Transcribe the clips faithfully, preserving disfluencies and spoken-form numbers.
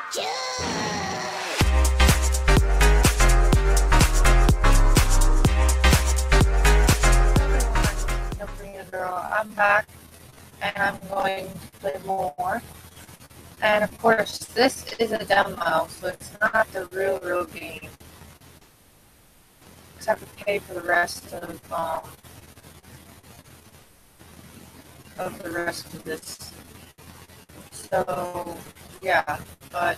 Girl, I'm back and I'm going to play more. And of course, this is a demo, so it's not the real, real game. Because I have to pay for the rest of, um, of the rest of this. So, yeah, but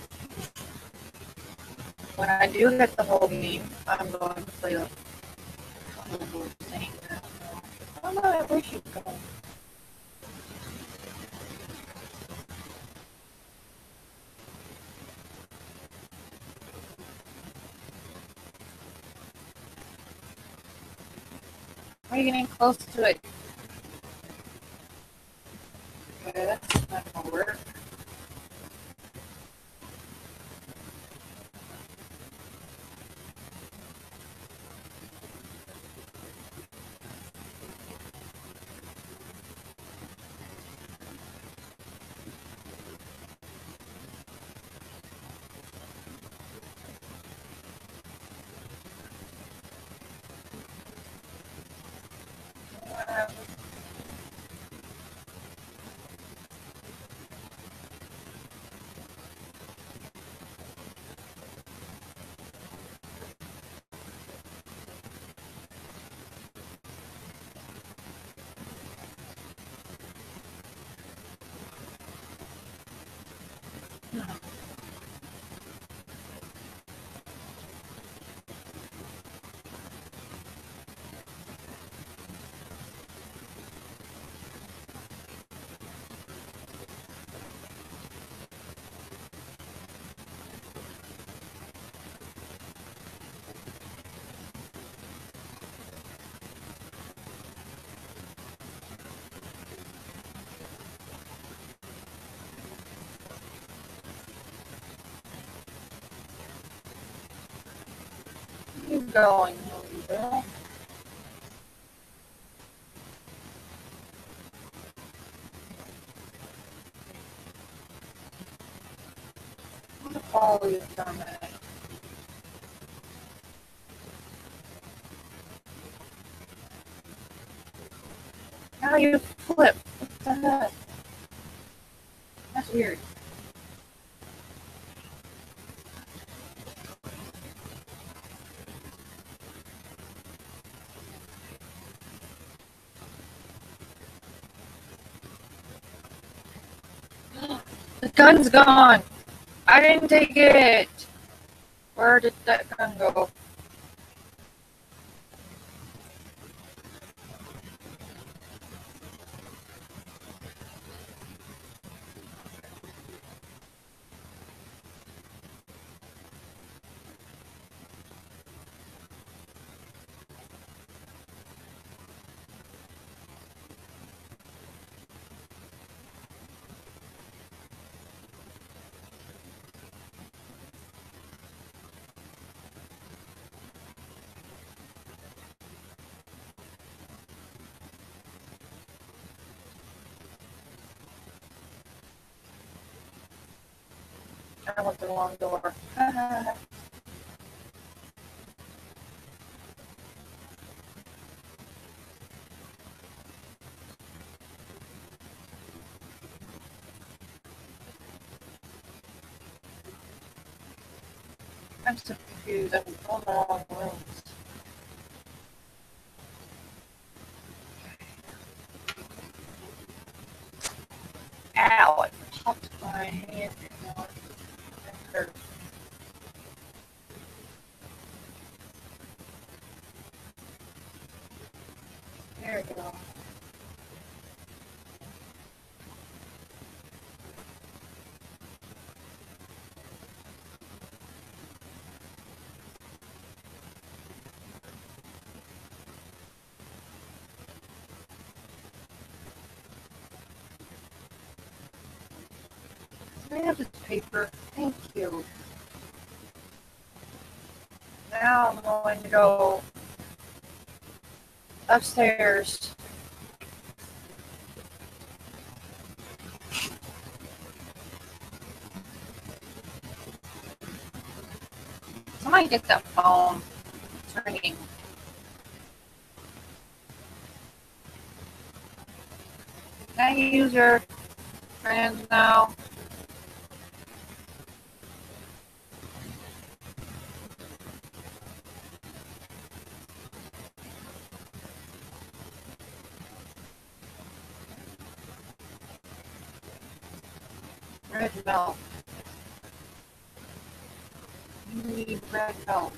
when I do get the whole game, I'm going to play the whole thing. I don't know where she's going. Are you getting close to it? Okay, that's not gonna work. Keep going, little girl. I'm gonna follow you for a minute. Now you flip. What the heck? That's weird. The gun's gone. I didn't take it. Where did that gun go? I went the wrong door. I'm so confused. I'm going the wrong rooms. Ow! I popped my hand. That hurt. There we go. Can I have this paper? Thank you. Now I'm going to go upstairs. Somebody get that phone. It's ringing. Can I use your friends now? Red milk. You need red milk.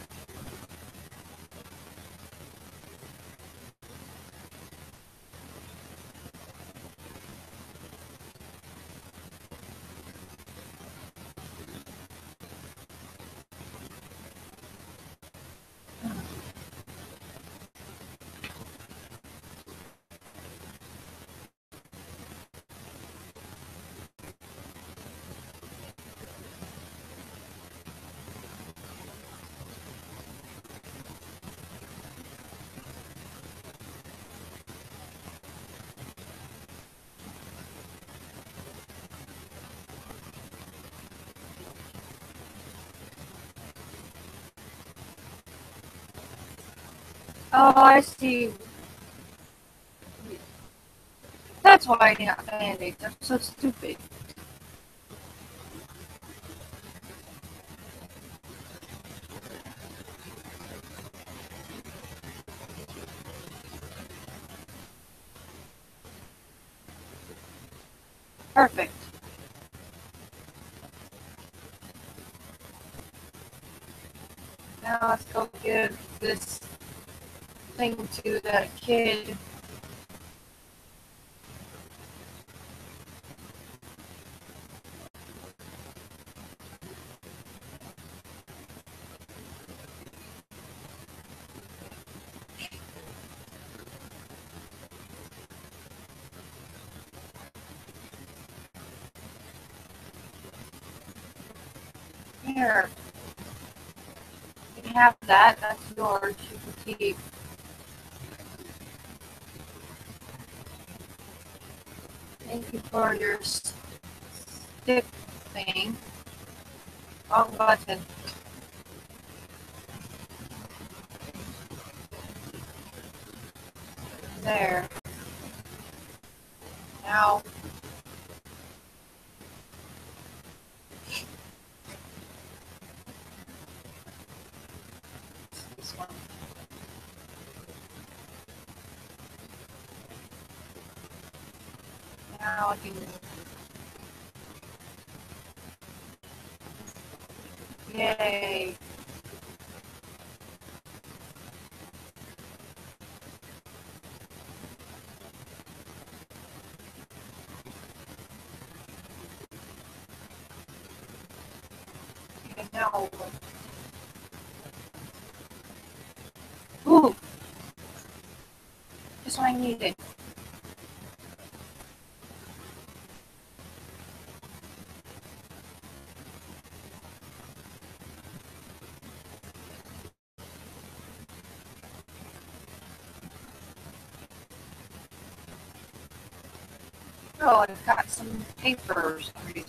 Oh, I see. That's why I got band-aids. They're so stupid. Perfect. Now let's go give this thing to that kid. Here. You can have that. That's yours. You can keep. Thank you for your stick thing. Wrong button. There. Now. This one. Now I can. Yay. Okay, now. Ooh. Just what I needed. Oh, I've got some paper for some reason.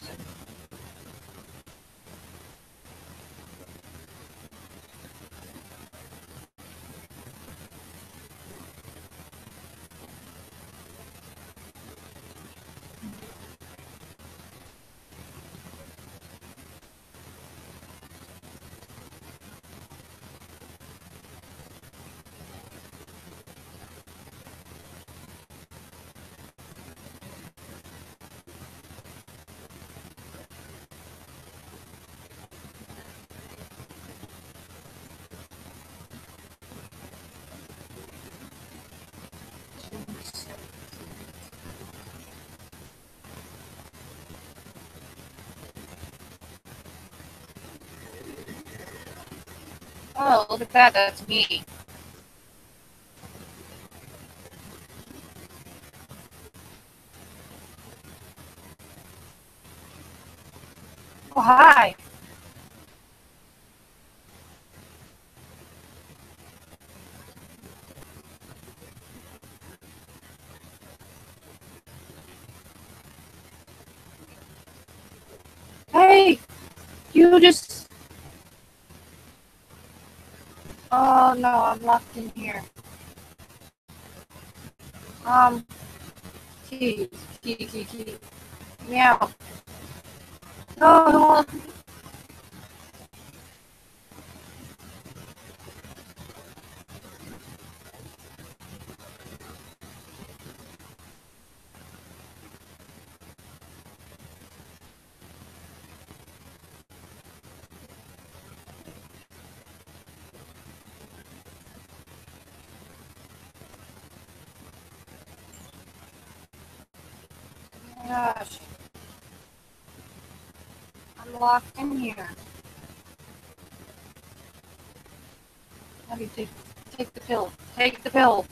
Oh, look at that. That's me. Oh, hi. Hey, you just Oh no, I'm locked in here. Um, key, key, key, key. Meow. No, oh my gosh. I'm locked in here. How do you take, take the pill? Take the pill.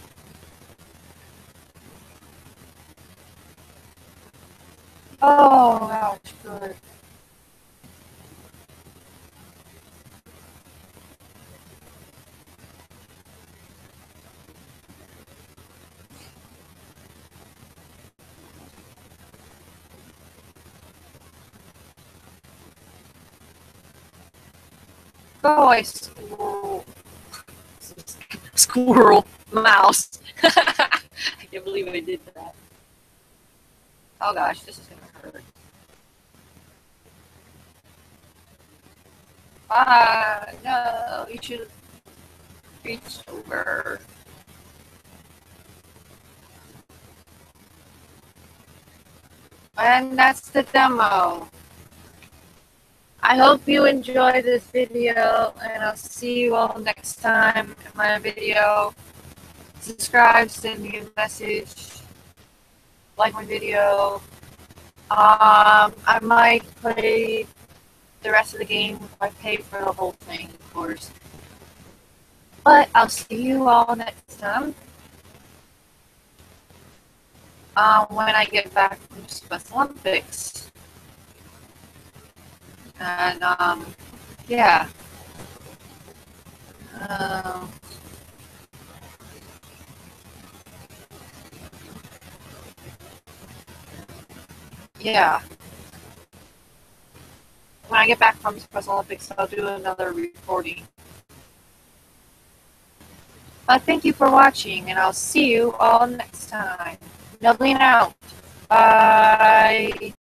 Oh, ouch, good. Go away, squirrel. Squirrel. Mouse. I can't believe I did that. Oh gosh, this is gonna hurt. Ah, no, you should have reached over. And that's the demo. I hope you enjoy this video, and I'll see you all next time in my video. Subscribe, send me a message, like my video. Um, I might play the rest of the game if I pay for the whole thing, of course. But I'll see you all next time. Um, when I get back from Special Olympics. And, um, yeah. Um, yeah. When I get back from Special Olympics, I'll do another recording. But thank you for watching, and I'll see you all next time. Nubbling out. Bye.